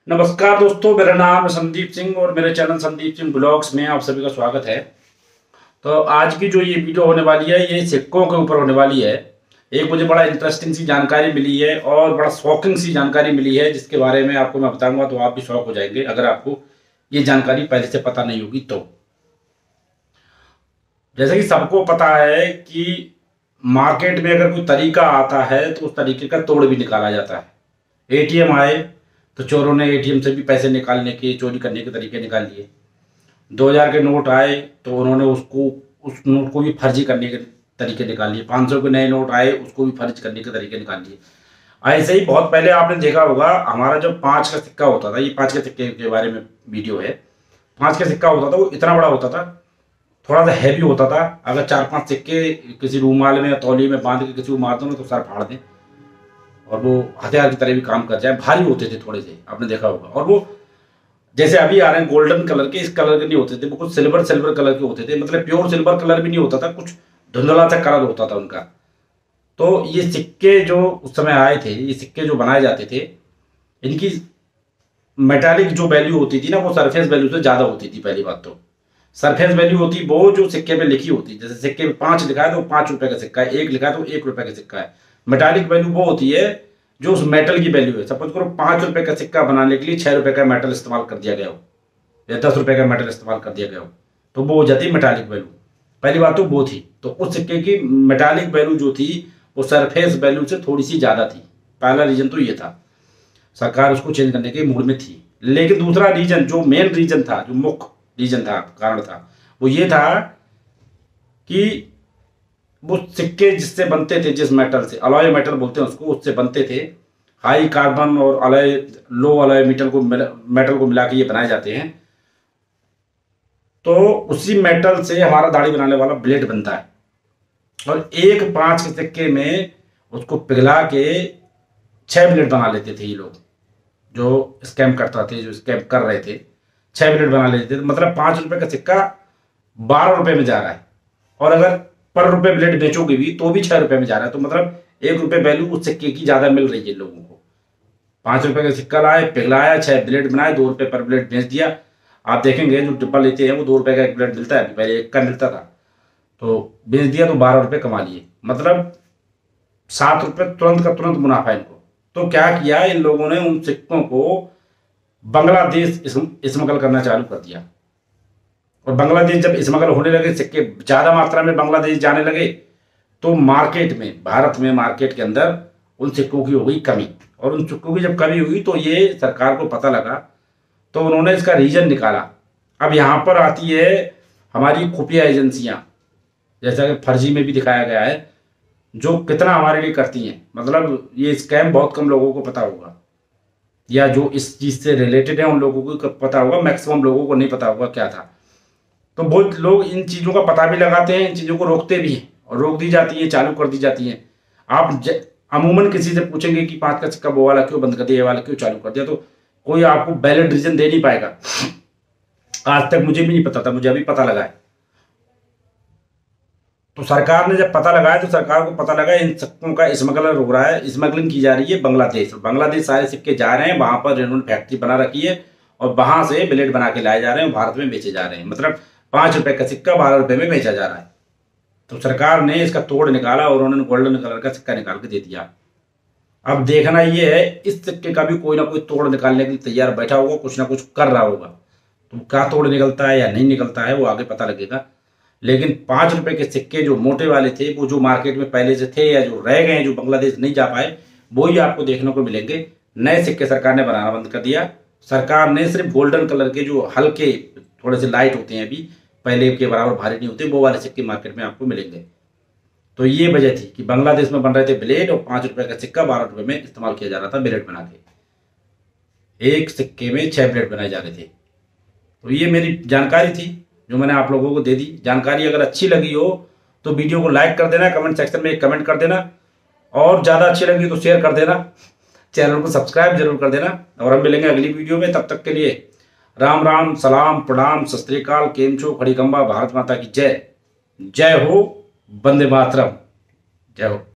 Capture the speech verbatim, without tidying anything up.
नमस्कार दोस्तों, मेरा नाम है संदीप सिंह और मेरे चैनल संदीप सिंह ब्लॉग्स में आप सभी का स्वागत है। तो आज की जो ये वीडियो होने वाली है ये सिक्कों के ऊपर होने वाली है। एक मुझे बड़ा इंटरेस्टिंग सी जानकारी मिली है और बड़ा शॉकिंग सी जानकारी मिली है जिसके बारे में आपको मैं बताऊंगा तो आप भी शॉक हो जाएंगे अगर आपको ये जानकारी पहले से पता नहीं होगी तो। जैसे कि सबको पता है कि मार्केट में अगर कोई तरीका आता है तो उस तरीके का तोड़ भी निकाला जाता है। एटीएम आए तो चोरों ने एटीएम से भी पैसे निकालने के, चोरी करने के तरीके निकाल लिए। दो हज़ार के नोट आए तो उन्होंने उसको उस नोट को भी फर्जी करने के तरीके निकाल लिए। पाँच सौ के नए नोट आए उसको भी फर्जी करने के तरीके निकाल लिए। ऐसे ही बहुत पहले आपने देखा होगा, हमारा जब पाँच का सिक्का होता था, ये पाँच के सिक्के के बारे में वीडियो है। पाँच का सिक्का होता था वो इतना बड़ा होता था, थोड़ा सा हैवी होता था। अगर चार पांच सिक्के किसी रूमाल में या तौलिए में बांध के किसी को मार दो ना तो सर फाड़ दें और वो हथियार की तरह भी काम कर जाए। भारी होते थे थोड़े से, आपने देखा होगा। और वो जैसे अभी आ रहे हैं गोल्डन कलर के, इस कलर के नहीं होते थे, वो कुछ सिल्वर सिल्वर कलर के होते थे। मतलब प्योर सिल्वर कलर भी नहीं होता था, कुछ धुंधला सा कलर होता था उनका। तो ये सिक्के जो उस समय आए थे, ये सिक्के जो बनाए जाते थे, इनकी मेटालिक जो वैल्यू होती थी ना वो सरफेस वैल्यू से ज़्यादा होती थी। पहली बात तो सरफेस वैल्यू होती वो जो सिक्के पे लिखी होती। जैसे सिक्के में पाँच लिखा है तो पाँच रुपए का सिक्का है, एक लिखा है तो एक रुपए का सिक्का है। मेटालिक वैल्यू वो होती है जो उस मेटल की वैल्यू है। सपोज करो पाँच रुपए का सिक्का बनाने के लिए छः रुपए का मेटल इस्तेमाल कर दिया गया हो या दस रुपए का मेटल इस्तेमाल कर दिया गया हो तो वो हो जाती है मेटालिक वैल्यू। पहली बात तो वो थी। तो उस सिक्के की मेटालिक वैल्यू जो थी वो सरफेस वैल्यू से थोड़ी सी ज़्यादा थी। पहला रीजन तो ये था, सरकार उसको चेंज करने के मूड में थी। लेकिन दूसरा रीजन, जो मेन रीजन था, जो मुख्य रीजन था, कारण था, वो ये था कि वो सिक्के जिससे बनते थे, जिस मेटल से, अलॉय मेटल बोलते हैं उसको, उससे बनते थे। हाई कार्बन और अलॉय, लो अलॉय मेटल को मेटल को मिला के ये बनाए जाते हैं। तो उसी मेटल से हमारा दाढ़ी बनाने वाला ब्लेड बनता है। और एक पांच के सिक्के में उसको पिघला के छह ब्लेड बना लेते थे ये लोग जो स्कैम करता थे, जो स्कैम कर रहे थे। छह ब्लेड बना लेते थे। मतलब पांच रुपए का सिक्का बारह रुपए में जा रहा है और अगर पर रुपए ब्लेड बेचोगे भी तो भी छह रुपए में जा रहा है। तो मतलब एक रुपए वैल्यू उस सिक्के की ज्यादा मिल रही है लोगों को। पांच रुपए का सिक्का लाए, पिघलाया, छह ब्लेड बनाए, दो रुपए पर ब्लेड बेच दिया। आप देखेंगे जो डिब्बा लेते हैं वो दो रुपए का एक ब्लेड मिलता है, पहले एक का मिलता था, तो बेच दिया तो बारह रुपए कमा लिए। मतलब सात रुपए तुरंत का तुरंत मुनाफा इनको। तो क्या किया इन लोगों ने, उन सिक्कों को बांग्लादेश स्मगल करना चालू कर दिया। और बांग्लादेश जब स्मगल होने लगे, सिक्के ज्यादा मात्रा में बांग्लादेश जाने लगे, तो मार्केट में, भारत में मार्केट के अंदर उन सिक्कों की हो गई कमी। और उन सिक्कों की जब कमी हुई तो ये सरकार को पता लगा तो उन्होंने इसका रीजन निकाला। अब यहाँ पर आती है हमारी खुफिया एजेंसियां, जैसा कि फर्जी में भी दिखाया गया है, जो कितना हमारे लिए करती हैं। मतलब ये स्कैम बहुत कम लोगों को पता होगा, या जो इस चीज से रिलेटेड है उन लोगों को पता होगा, मैक्सिमम लोगों को नहीं पता होगा क्या था। तो बहुत लोग इन चीज़ों का पता भी लगाते हैं, इन चीज़ों को रोकते भी हैं और रोक दी जाती है, चालू कर दी जाती हैं। आप अमूमन किसी से पूछेंगे कि पाँच का सिक्का वो वाला क्यों बंद कर दिया, ये वाला क्यों चालू कर दिया, तो कोई आपको वैलिड रीजन दे नहीं पाएगा। आज तक मुझे भी नहीं पता था, मुझे अभी पता लगा है। तो सरकार ने जब पता लगाया तो सरकार को पता लगा इन सिक्कों का स्मगलर हो रहा है, स्मगलिंग की जा रही है बांग्लादेश। बांग्लादेश सारे सिक्के जा रहे हैं, वहां पर इन्होंने फैक्ट्री बना रखी है और वहां से ब्लेड बना के लाए जा रहे हैं, भारत में बेचे जा रहे हैं। मतलब पांच रुपए का सिक्का बारह रुपए में बेचा जा रहा है। तो सरकार ने इसका तोड़ निकाला और उन्होंने गोल्डन कलर का सिक्का निकाल के दे दिया। अब देखना यह है, इस सिक्के का भी कोई ना कोई तोड़ निकालने के लिए तैयार बैठा होगा, कुछ ना कुछ कर रहा होगा। तो क्या तोड़ निकलता है या नहीं निकलता है वो आगे पता लगेगा। लेकिन पांच रुपए के सिक्के जो मोटे वाले थे, वो जो मार्केट में पहले से थे या जो रह गए, जो बांग्लादेश नहीं जा पाए, वो ही आपको देखने को मिलेंगे। नए सिक्के सरकार ने बनाना बंद कर दिया। सरकार ने सिर्फ गोल्डन कलर के, जो हल्के थोड़े से लाइट होते हैं, अभी पहले के बराबर भारी नहीं होते, वो वाले सिक्के मार्केट में आपको मिलेंगे। तो ये वजह थी कि बांग्लादेश में बन रहे थे ब्लेड और पांच रुपए का सिक्का बारह रुपए में इस्तेमाल किया जा रहा था ब्लेड बना के। एक सिक्के में छह ब्लेड बनाए जा रहे थे। तो ये मेरी जानकारी थी जो मैंने आप लोगों को दे दी। जानकारी अगर अच्छी लगी हो तो वीडियो को लाइक कर देना, कमेंट सेक्शन में एक कमेंट कर देना, और ज़्यादा अच्छी लगी तो शेयर कर देना, चैनल को सब्सक्राइब जरूर कर देना। और हम मिलेंगे अगली वीडियो में, तब तक के लिए राम राम, सलाम, प्रणाम, सत श्री अकाल, केम छो, खड़ी खंबा, भारत माता की जय। जय हो, वंदे मातरम, जय हो।